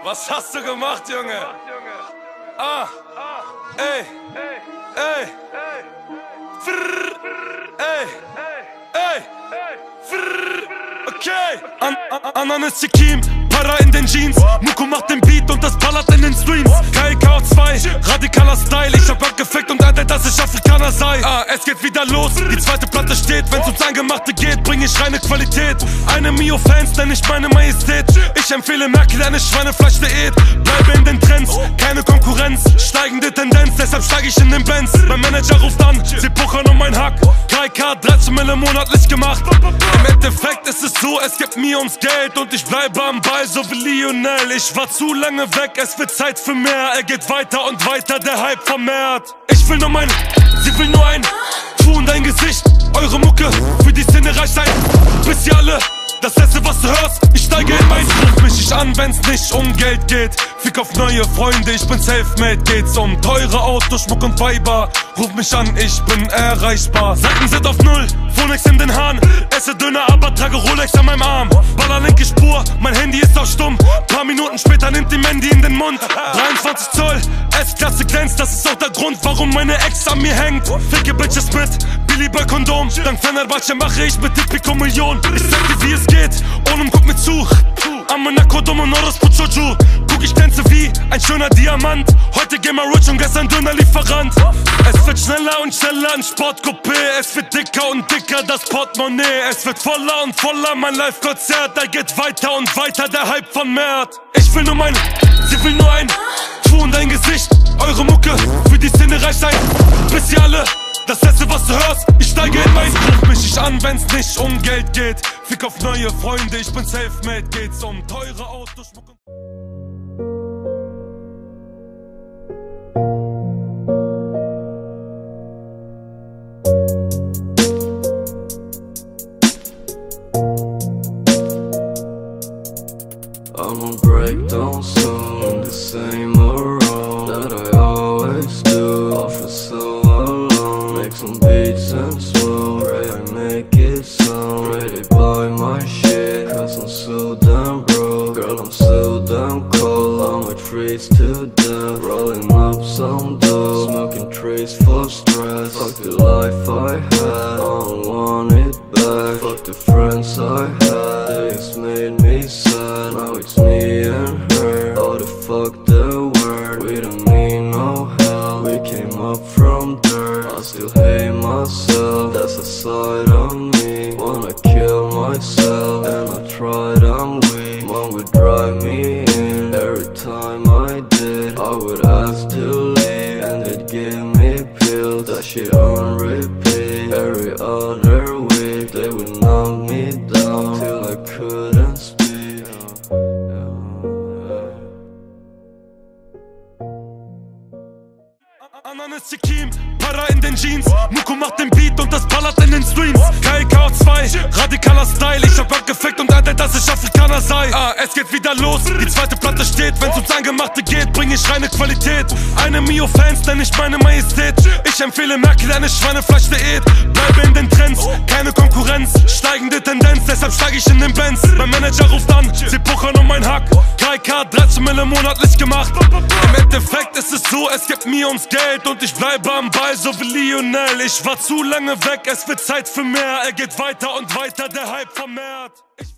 Was hast du gemacht, Junge? Ah, ey, ey, frrr, ey, ey, frrr, okay. Ananas Chikim, Para in den Jeans, Muko macht den Beat und das ballert in den Streams. KK2, radikaler Style, ich hab abgefickt und erklärt, dass ich Afrikaner sei. Es geht wieder los, die zweite Platte steht, wenn's ums Angemachte geht, bring ich reine Qualität. Eine Mio-Fans, nenn ich meine Majestät. Ich empfehle Merkel eine Schweinefleisch-Diät. Bleibe in den Trends, keine Konkurrenz, steigende Tendenz, deshalb steig ich in den Benz. Mein Manager ruft an, sie puchern um mein Hack. 3K, 13 Mille monatlich gemacht. Im Endeffekt ist es so, es geht mir ums Geld und ich bleibe am Ball, so wie Lionel. Ich war zu lange weg, es wird Zeit für mehr. Er geht weiter und weiter, der Hype vermehrt. Ich will nur mein, sie will nur ein Tu in dein Gesicht, eure Mucke für die Szene reicht sein. Bis ihr alle das Letzte, was du hörst, ich steige in mein Ruf mich nicht an, wenn's nicht um Geld geht. Fick auf neue Freunde, ich bin selfmade. Geht's um teure Autos, Schmuck und Weiber. Ruf mich an, ich bin erreichbar. Seiten sind auf Null, Phonex in den Haaren. Esse Döner, aber trage Rolex an meinem Arm. Baller linke Spur, mein Handy ist auch stumm. Paar Minuten später nimmt die Mandy in den Mund. 23 Zoll, S-Klasse glänzt. Das ist auch der Grund, warum meine Ex an mir hängt. Ficke Bitches mit Billy bei Kondom. Dank Fenerbahce mache ich mit Tipico Million. Ich sag dir, wie es geht, Onum guck mir zu. Amanako Domonoros Puchoju. Guck, ich glänze wie ein schöner Diamant. Heute geh mal rich und gestern Dönerlieferant. Es wird schneller und schneller, ein Sportcoupé. Es wird dicker und dicker, das Portemonnaie. Es wird voller und voller, mein Live-Konzert. Da geht weiter und weiter, der Hype von Mert. Ich will nur mein, sie will nur ein Tu in dein Gesicht, eure Mucke für die Szene reicht ein. Bis ihr alle das Letzte, was du hörst, ich steige in mein Ruf mich nicht an, wenn's nicht um Geld geht. Fick auf neue Freunde, ich bin selfmade. Geht's um teure Autos, Schmuck und I'ma break down soon, the same around that I always do. Offer so alone, make some beats and slow. Ready, make it sound, ready, buy my shit. Cause I'm so damn broke, girl, I'm so damn cold. I'ma freeze to death, rolling up some dough. Smoking trees for stress, fuck the life I had, I don't want it back. Fuck the friends I had, things made me sad. Now it's me and her, how the fuck the word. We don't mean no hell, we came up from dirt. I still hate myself, that's a side of me. Wanna kill myself, and I tried, I'm weak. Mom would drive me in, every time I did I would ask to leave, and they'd give me pills, that shit on repeat. Every other week they would knock me down till I couldn't speak. Ananas Chikim, Para in den Jeans, Muko macht den Beat und das ballert in den Streams. KK2, radikaler Style, ich hab abgefickt und erklärt, dass ich Afrikaner sei. Es geht wieder los, die zweite Platte steht, wenn's ums Angemachte geht, bring ich reine Qualität. Eine Mio-Fans, nenn ich meine Majestät. Ich empfehle Merkel eine Schweinefleisch-Diät. Bleibe in den Trends, keine Konkurrenz, steigende Tendenz, deshalb steig ich in den Benz. Mein Manager ruft an, sie puchern um mein Hack. 3K, 13 Mille monatlich gemacht. Im Endeffekt ist es so, es geht mir ums Geld und ich bleibe am Ball, so wie Lionel. Ich war zu lange weg, es wird Zeit für mehr. Er geht weiter und weiter, der Hype vermehrt.